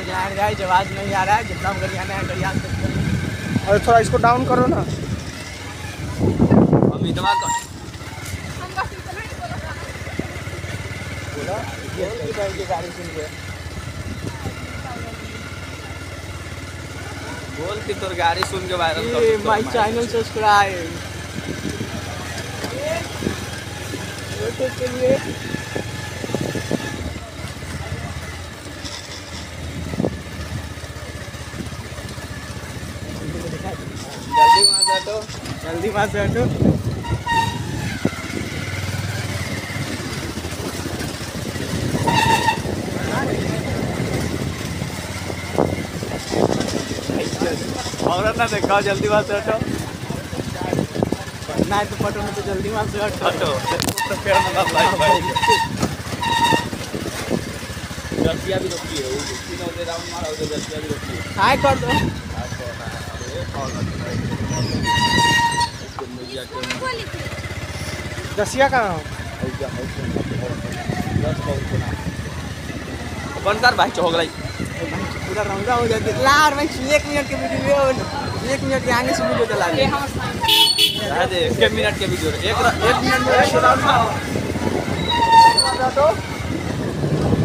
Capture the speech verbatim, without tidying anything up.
चलाएं गाइस, आवाज नहीं आ रहा है, जितना हम गरियाना है गरियान सकते हैं। और थोड़ा इसको डाउन करो ना। अमितवा का बोला ये भाई की गाड़ी सुन के बोल कि तोर गाड़ी सुन के वायरल कर ये दो। माय चैनल सब्सक्राइब यूट्यूब के लिए। जल्दी वहाँ से हटो, जल्दी वहाँ से हटो। और ना देखो, जल्दी वहाँ से हटो। पढ़ना है तो पढ़ो, नहीं तो जल्दी वहाँ से हटो। हटो तो फिर मतलब लाइक भाई जल्दिया भी रोकी है वो तीन और राउंड मारा उधर जल्दिया भी रोकी है। हाय कर दो। दसिया कहाँ हो? बंद कर भाई हो गई पूरा रंगा हो जाती है लार भाई। एक मिनट के वीडियो, एक मिनट के आगे से वीडियो चला दे। दे एक मिनट के वीडियो एक एक मिनट में एक राउंड मारो।